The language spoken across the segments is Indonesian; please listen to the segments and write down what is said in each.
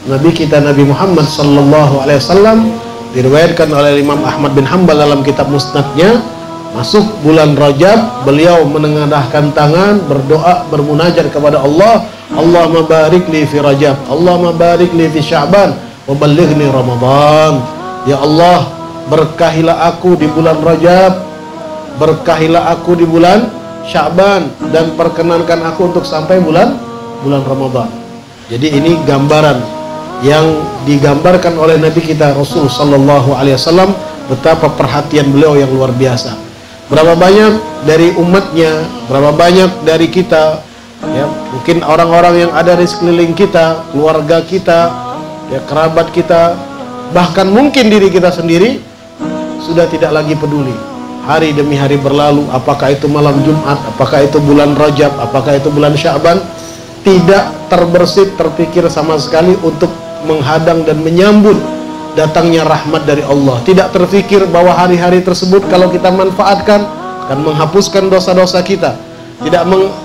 Nabi kita Nabi Muhammad sallallahu alaihi wasallam, diriwayatkan oleh Imam Ahmad bin Hanbal dalam kitab Musnadnya, masuk bulan Rajab beliau menengadahkan tangan, berdoa, bermunajat kepada Allah, Allahumma barik li fi Rajab, Allahumma barik li fi Sya'ban, wa ballighni Ramadan. Ya Allah, berkahilah aku di bulan Rajab, berkahilah aku di bulan Sya'ban, dan perkenankan aku untuk sampai bulan Ramadan. Jadi ini gambaran yang digambarkan oleh Nabi kita Rasul sallallahu alaihi wasallam, betapa perhatian beliau yang luar biasa. Berapa banyak dari umatnya, berapa banyak dari kita, ya, mungkin orang-orang yang ada di sekeliling kita, keluarga kita, ya, kerabat kita, bahkan mungkin diri kita sendiri sudah tidak lagi peduli. Hari demi hari berlalu, apakah itu malam Jumat, apakah itu bulan Rajab, apakah itu bulan Sya'ban, tidak terbersit terpikir sama sekali untuk menghadang dan menyambut datangnya rahmat dari Allah. Tidak terfikir bahwa hari-hari tersebut kalau kita manfaatkan akan menghapuskan dosa-dosa kita. Tidak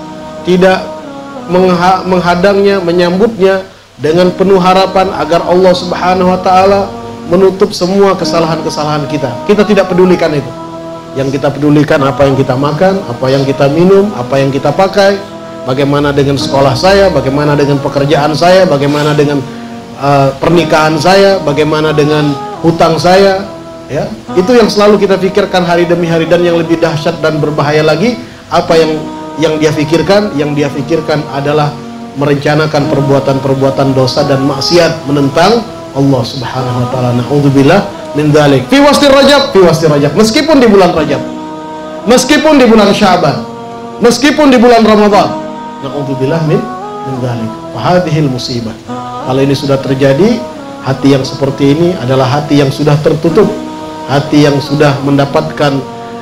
menghadangnya, menyambutnya dengan penuh harapan agar Allah Subhanahu wa taala menutup semua kesalahan-kesalahan kita. Kita tidak pedulikan itu. Yang kita pedulikan apa yang kita makan, apa yang kita minum, apa yang kita pakai, bagaimana dengan sekolah saya, bagaimana dengan pekerjaan saya, bagaimana dengan pernikahan saya, bagaimana dengan hutang saya, ya. Itu yang selalu kita pikirkan hari demi hari, dan yang lebih dahsyat dan berbahaya lagi, apa yang dia pikirkan? Yang dia pikirkan adalah merencanakan perbuatan-perbuatan dosa dan maksiat menentang Allah Subhanahu wa taala. Naudzubillah min dzalik. Fi wasti Rajab, meskipun di bulan Rajab, meskipun di bulan Sya'ban, meskipun di bulan Ramadan. Naudzubillah min dzalik. Fa hadhil musibah. Kalau ini sudah terjadi, hati yang seperti ini adalah hati yang sudah tertutup, hati yang sudah mendapatkan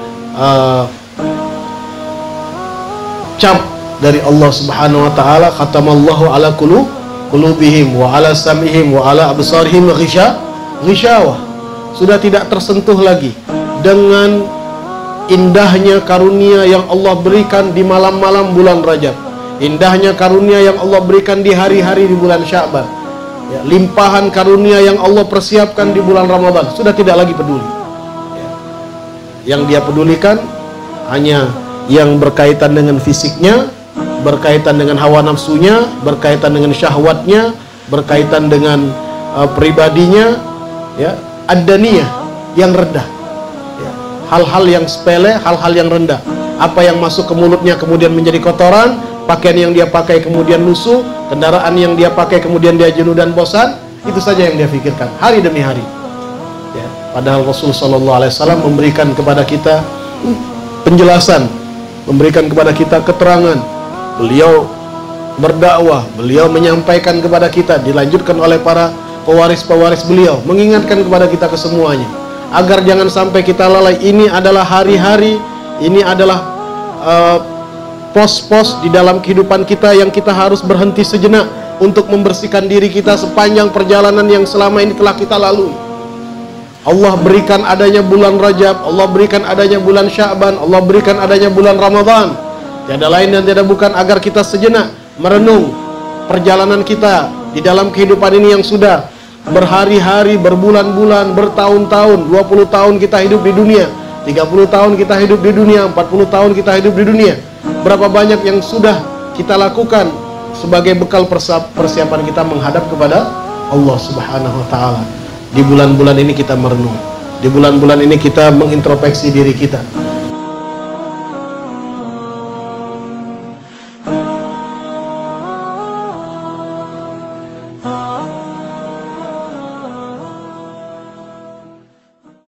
cap dari Allah Subhanahu wa taala, khatamallahu ala qulubihim wa ala sam'ihim wa ala absarihim ghishawah. Sudah tidak tersentuh lagi dengan indahnya karunia yang Allah berikan di malam-malam bulan Rajab, indahnya karunia yang Allah berikan di hari-hari di bulan Sya'ban, ya, limpahan karunia yang Allah persiapkan di bulan Ramadan. Sudah tidak lagi peduli, ya. Yang dia pedulikan hanya yang berkaitan dengan fisiknya, berkaitan dengan hawa nafsunya, berkaitan dengan syahwatnya, berkaitan dengan pribadinya, ya, ad-daniyah, yang rendah, ya. Hal-hal yang sepele, hal-hal yang rendah. Apa yang masuk ke mulutnya kemudian menjadi kotoran, pakaian yang dia pakai kemudian lusuh, kendaraan yang dia pakai kemudian dia jenuh dan bosan, itu saja yang dia pikirkan hari demi hari, ya. Padahal Rasul sallallahu alaihi wasallam memberikan kepada kita penjelasan, memberikan kepada kita keterangan. Beliau berdakwah, beliau menyampaikan kepada kita, dilanjutkan oleh para pewaris-pewaris beliau, mengingatkan kepada kita kesemuanya agar jangan sampai kita lalai. Ini adalah hari-hari, ini adalah pos-pos di dalam kehidupan kita yang kita harus berhenti sejenak untuk membersihkan diri kita sepanjang perjalanan yang selama ini telah kita lalui. Allah berikan adanya bulan Rajab, Allah berikan adanya bulan Sya'ban, Allah berikan adanya bulan Ramadan. Tiada lain dan tiada bukan agar kita sejenak merenung perjalanan kita di dalam kehidupan ini yang sudah berhari-hari, berbulan-bulan, bertahun-tahun, 20 tahun kita hidup di dunia, 30 tahun kita hidup di dunia, 40 tahun kita hidup di dunia. Berapa banyak yang sudah kita lakukan sebagai bekal persiapan kita menghadap kepada Allah Subhanahu wa taala. Di bulan-bulan ini kita merenung. Di bulan-bulan ini kita mengintrospeksi diri kita.